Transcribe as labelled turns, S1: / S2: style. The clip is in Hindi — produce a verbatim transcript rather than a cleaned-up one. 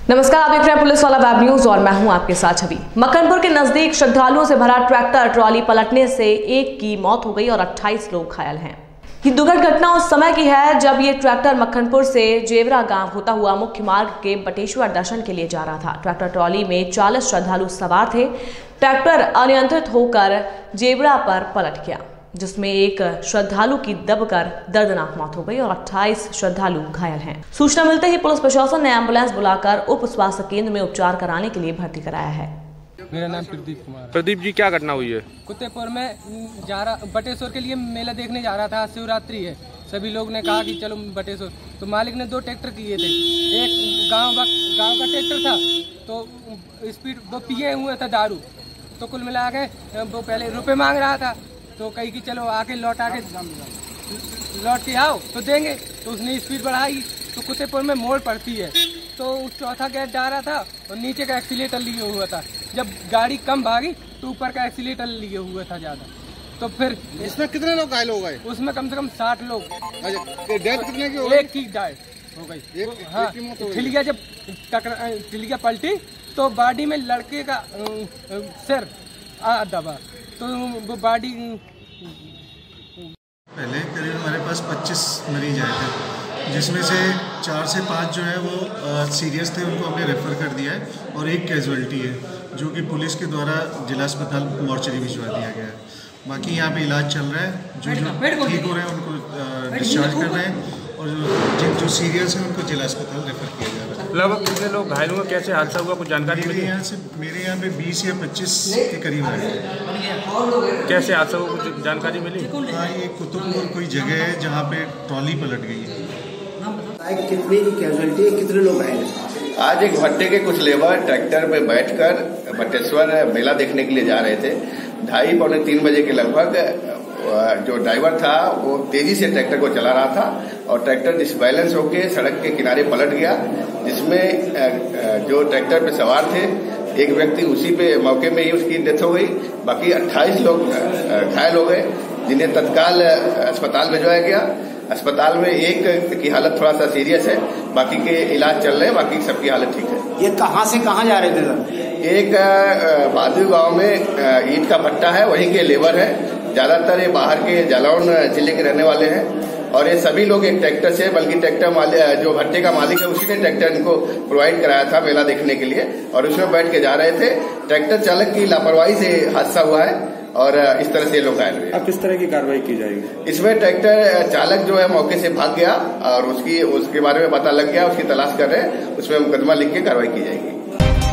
S1: नमस्कार, आप देख रहे हैं पुलिस वाला वेब न्यूज और मैं हूं आपके साथ छवि। मक्खनपुर के नजदीक श्रद्धालुओं से भरा ट्रैक्टर ट्रॉली पलटने से एक की मौत हो गई और अट्ठाईस लोग घायल हैं। ये दुर्घट घटना उस समय की है जब ये ट्रैक्टर मक्खनपुर से जेवरा गांव होता हुआ मुख्य मार्ग के बटेश्वर दर्शन के लिए जा रहा था। ट्रैक्टर ट्रॉली में चालीस श्रद्धालु सवार थे। ट्रैक्टर अनियंत्रित होकर जेवरा पर पलट गया, जिसमें एक श्रद्धालु की दबकर दर्दनाक मौत हो गई और अट्ठाईस श्रद्धालु घायल हैं। सूचना मिलते ही पुलिस प्रशासन ने एम्बुलेंस बुलाकर उप स्वास्थ्य केंद्र में उपचार कराने के लिए भर्ती कराया है।
S2: मेरा नाम प्रदीप कुमार।
S3: प्रदीप जी, क्या घटना हुई है?
S2: कुत्तेपुर में जा रहा बटेश्वर के लिए मेला देखने जा रहा था। शिवरात्रि है, सभी लोग ने कहा कि चलो बटेश्वर। तो मालिक ने दो ट्रैक्टर किए थे। एक गांव का गांव का ट्रैक्टर था, तो स्पीड वो पिए हुए था दारू। तो कुल मिला के वो पहले रुपए मांग रहा था, तो कही कि चलो आके लौट आके लौट के आओ तो देंगे। तो उसने स्पीड बढ़ाई तो कुत्तेपुर में मोड़ पड़ती है, तो उस चौथा गेट जा रहा था और नीचे का एक्सीलेटर लिए हुआ था। जब गाड़ी कम भागी तो ऊपर का एक्सीलेटर लिए हुआ था ज़्यादा। तो फिर
S4: इसमें कितने लोग घायल हो गए?
S2: उसमें कम से कम साठ लोग।
S4: डेथ कितने की हो गई?
S2: एक की डेथ हो गई।
S4: एक,
S2: हाँ, ठिलिया जब टकरा ठिलिया पलटी तो बॉडी में लड़के का सिर दबा, तो वो बॉडी।
S5: पहले करीब हमारे पास पच्चीस मरीज आए थे, जिसमें से चार से पाँच जो है वो सीरियस थे, उनको हमने रेफ़र कर दिया है, और एक कैजुअल्टी है जो कि पुलिस के द्वारा जिला अस्पताल मॉर्चरी भिजवा दिया गया है। बाकी यहाँ पे इलाज चल रहा है। जो जो ठीक हो रहे हैं उनको डिस्चार्ज कर रहे हैं, और जो जिन जो सीरियस हैं उनको जिला अस्पताल रेफ़र किया जा रहा है।
S3: लगभग कितने लोग घायल हुए, कैसे हादसा हुआ, कुछ जानकारी
S5: मेरे
S3: मिली?
S5: यहाँ से मेरे यहाँ पे बीस या पच्चीस के करीब आए।
S3: कैसे हादसा हुआ, कुछ जानकारी मिली?
S5: हाँ, ये कुतुबपुर कोई जगह है जहाँ पे ट्रॉली पलट गई है।
S6: कितनी कैजुअलिटी है, कितने लोग घायल हैं?
S7: आज एक भट्टे के कुछ लेबर ट्रैक्टर पे बैठकर बटेश्वर मेला देखने के लिए जा रहे थे। ढाई पौने तीन बजे के लगभग जो ड्राइवर था वो तेजी से ट्रैक्टर को चला रहा था और ट्रैक्टर डिसबैलेंस होकर सड़क के किनारे पलट गया, जिसमें जो ट्रैक्टर पे सवार थे एक व्यक्ति उसी पे मौके में ही उसकी डेथ हो गई। बाकी अट्ठाईस लोग घायल हो गए, जिन्हें तत्काल अस्पताल भिजवाया गया। अस्पताल में एक की हालत थोड़ा सा सीरियस है, बाकी के इलाज चल रहे हैं, बाकी सबकी हालत ठीक है।
S6: ये कहाँ से कहाँ जा रहे थे सर?
S7: एक बादू गांव में ईंट का भट्टा है, वहीं के लेबर है। ज्यादातर ये बाहर के जालौन जिले के रहने वाले हैं, और ये सभी लोग एक ट्रैक्टर से, बल्कि ट्रैक्टर मालिक जो भट्टे का मालिक है उसी ने ट्रैक्टर इनको प्रोवाइड कराया था मेला देखने के लिए, और उसमें बैठ के जा रहे थे। ट्रैक्टर चालक की लापरवाही से हादसा हुआ है और इस तरह से लोग घायल हुए।
S3: अब किस तरह की कार्रवाई की जाएगी?
S7: इसमें ट्रैक्टर चालक जो है मौके से भाग गया और उसकी उसके बारे में पता लग गया, उसकी तलाश कर रहे हैं, उसमें मुकदमा लिख के कार्रवाई की जाएगी।